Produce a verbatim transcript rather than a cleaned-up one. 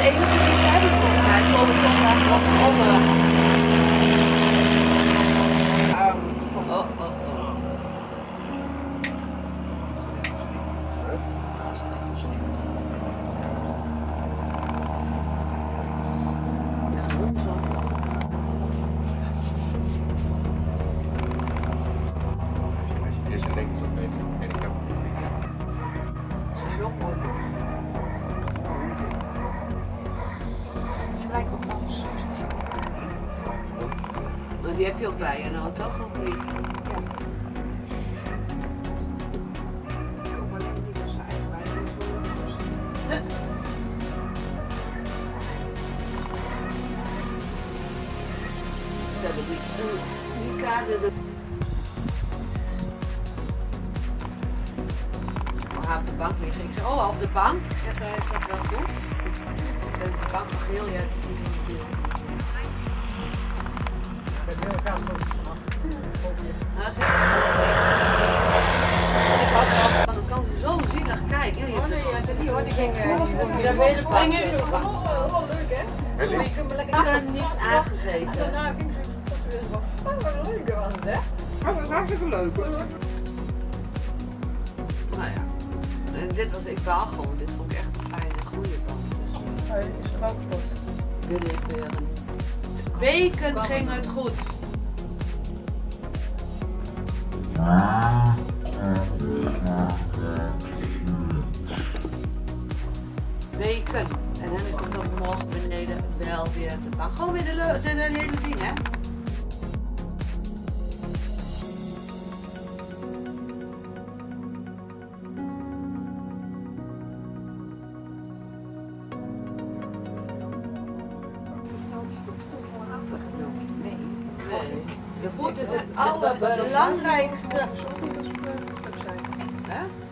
enige die ze hebben volgens mij. Ik geloof dat ze graag wat andere. Oh, oh, oh. Maar die heb je ook bij je nou, toch? Of niet? Ja. Ik kom alleen niet als ze eigen bij, dan is het wel even kosten. Ze hebben die, die kade er. Oh, haar op de bank liggen. Ik zeg, oh, op de bank? Ik zeg, uh, is dat wel goed? Ik zeg, de bank nog heel, ja, het is niet zo goed. Dan kan ze zo zielig kijken. Oh nee, ja, dat die hoor, die ging daar bezig springen zo van, oh, oh, leuk hè? Maar je kunt me lekker Ik heb er niet aangezeten. daarna ging ze, was ze weer van, oh, wat leuk was het hè? Oh, dat is hartstikke leuk hoor. Nou ja, en dit was, ik baal gewoon, dit vond ik echt een fijne goede band. Dus Is er ook kapot? wil ik weer een... Weken ging het goed. Weken. En dan heb ik nog morgen beneden wel weer de bank. Gewoon weer de, de, de, de hele ding, hè? Nee. Nee. De voet is het allerbelangrijkste. Hè?